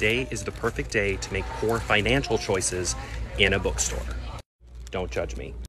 today is the perfect day to make poor financial choices in a bookstore. Don't judge me.